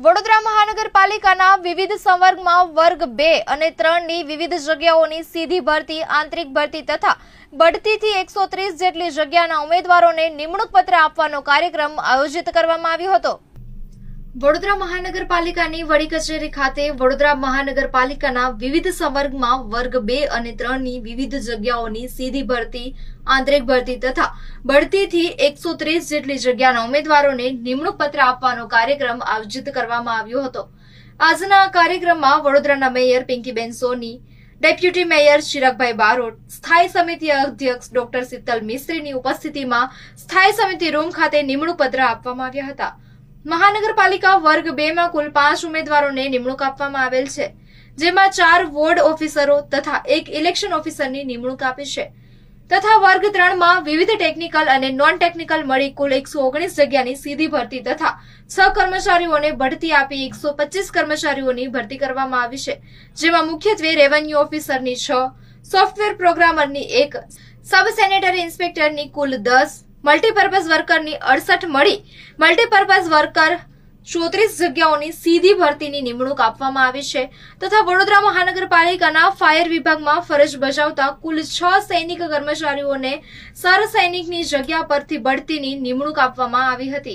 વડોદરા મહાનગરપાલિકાના વિવિધ સંવર્ગમાં વર્ગ 2 અને 3 ની વિવિધ જગ્યાઓની સીધી ભરતી, આંતરિક ભરતી તથા બઢતીથી 130 જેટલી જગ્યાના ઉમેદવારોને નિમણૂક પત્ર આપવાનો કાર્યક્રમ આયોજિત કરવામાં આવ્યો હતો। વડોદરા મહાનગરપાલિકાની વડી કચેરી ખાતે વડોદરા મહાનગરપાલિકાના વિવિધ સંવર્ગમાં વર્ગ 2 અને 3 ની વિવિધ જગ્યાઓની સીધી ભરતી, આંતરિક ભરતી તથા બઢતીથી 130 જેટલી જગ્યાના ઉમેદવારોને નિમણૂક પત્ર આપવાનો કાર્યક્રમ આયોજિત કરવામાં આવ્યો હતો। આજના કાર્યક્રમમાં વડોદરાના mayor Pinkiben Soni, deputy mayor Chiragbhai Barot, સ્થાયી સમિતિ અધ્યક્ષ ડોક્ટર શીતલ મિસ્ત્રીની ઉપસ્થિતિમાં સ્થાયી સમિતિ રૂમ ખાતે નિમણૂક પત્ર આપવામાં આવ્યા હતા। મહાનગરપાલિકા વર્ગ 2 માં કુલ 5 ઉમેદવારોને નિમણૂક આપવામાં આવેલ છે, જેમાં 4 વોર્ડ ઓફિસરો તથા 1 ઇલેક્શન ઓફિસરની નિમણૂક આપી છે તથા વર્ગ 3 માં વિવિધ ટેકનિકલ અને નોન ટેકનિકલ મળી કુલ 119 જગ્યાની સીધી ભરતી તથા 6 કર્મચારીઓને બઢતી આપી 125 કર્મચારીઓની ભરતી કરવામાં આવી છે, જેમાં મુખ્યત્વે રેવન્યુ ઓફિસરની 6, સોફ્ટવેર પ્રોગ્રામરની 1, સબ સેનેટરી ઇન્સ્પેક્ટરની કુલ 10, મલ્ટીપર્પઝ વર્કરની 68 મળી મલ્ટીપર્પઝ વર્કર 34 જગ્યાઓની સીધી ભરતીની નિમણૂક આપવામાં આવી છે તથા વડોદરા મહાનગરપાલિકાના ફાયર વિભાગમાં ફરજ બજાવતા કુલ 6 સૈનિક કર્મચારીઓને સર સૈનિકની જગ્યા પરથી બઢતીની નિમણૂક આપવામાં આવી હતી।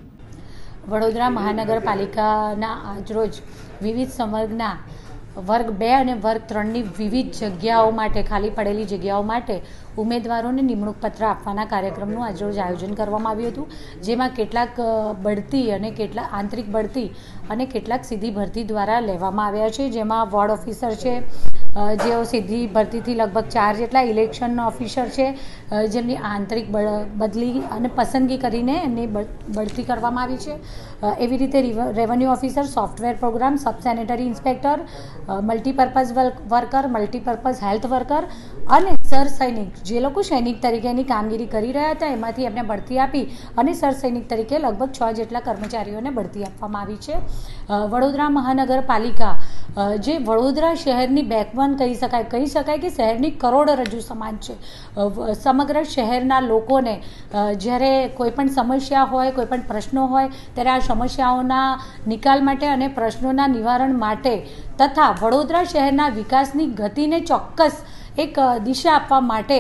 વડોદરા મહાનગરપાલિકાના આજરોજ વિવિધ સંવર્ગના વર્ગ 2 અને વર્ગ 3 ની વિવિધ જગ્યાઓ માટે, ખાલી પડેલી જગ્યાઓ માટે ઉમેદવારોને નિમણૂક પત્ર આપવાના કાર્યક્રમનું આજરોજ આયોજન કરવામાં આવ્યું હતું, જેમાં કેટલાક બઢતી અને કેટલાક આંતરિક બઢતી અને કેટલાક સીધી ભરતી દ્વારા લેવામાં આવ્યા છે, જેમાં વોર્ડ ઓફિસર છે, જેઓ સીધી ભરતીથી લગભગ 4 જેટલા, ઇલેક્શન ઓફિસર છે જેમની આંતરિક બદલી અને પસંદગી કરીને એમની બઢતી કરવામાં આવી છે। એવી રીતે revenue officer, software program, sub sanitary inspector, multipurpose worker, multipurpose health worker અને સર સૈનિક, જે લોકો સૈનિક તરીકેની કામગીરી કરી રહ્યા હતા એમાંથી એમને બઢતી આપી અને સર સૈનિક તરીકે લગભગ 6 જેટલા કર્મચારીઓને બઢતી આપવામાં આવી છે। વડોદરા મહાનગરપાલિકા જે વડોદરા શહેરની બેકબોન કહી શકાય કે શહેરની કરોડરજ્જુ સમાન છે। સમગ્ર શહેરના લોકોને જ્યારે કોઈ પણ સમસ્યા હોય, કોઈ પણ પ્રશ્નો હોય ત્યારે આ સમસ્યાઓના નિકાલ માટે અને પ્રશ્નોના નિવારણ માટે તથા વડોદરા શહેરના વિકાસની ગતિને ચોક્કસ એક દિશા આપવા માટે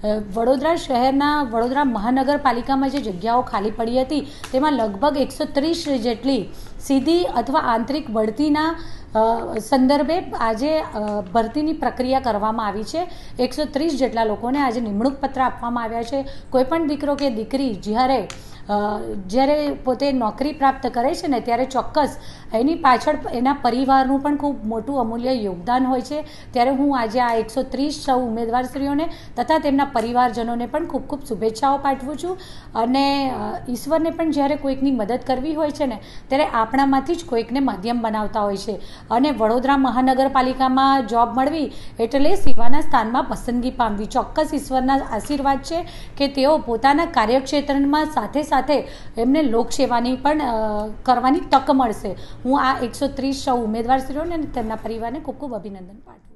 વડોદરા મહાનગરપાલિકામાં જે જગ્યાઓ ખાલી પડી હતી તેમાં લગભગ 130 જેટલી સીધી અથવા આંતરિક બઢતીના સંદર્ભે આજે ભરતીની પ્રક્રિયા કરવામાં આવી છે। 130 જેટલા લોકોને આજે નિમણૂક પત્ર આપવામાં આવ્યા છે। કોઈપણ દીકરો કે દીકરી જ્યારે પોતે નોકરી પ્રાપ્ત કરે છે ને ત્યારે ચોક્કસ એની પાછળ એના પરિવારનું પણ ખૂબ મોટું અમૂલ્ય યોગદાન હોય છે। ત્યારે હું આજે આ 130 સૌ ઉમેદવારશ્રીઓને તથા તેમના પરિવારજનોને પણ ખૂબ ખૂબ શુભેચ્છાઓ પાઠવું છું અને ઈશ્વરને પણ જ્યારે કોઈકની મદદ કરવી હોય છે ને ત્યારે આપણામાંથી જ કોઈકને માધ્યમ બનાવતા હોય છે અને વડોદરા મહાનગરપાલિકામાં જોબ મળવી એટલે સેવાના સ્થાનમાં પસંદગી પામવી ચોક્કસ ઈશ્વરના આશીર્વાદ છે કે તેઓ પોતાના કાર્યક્ષેત્રમાં સાથે એમને લોકસેવાની પણ કરવાની તક મળશે। હું આ 130 સૌ ઉમેદવારશ્રીઓને અને તેમના પરિવારને ખૂબ ખૂબ અભિનંદન પાઠવું।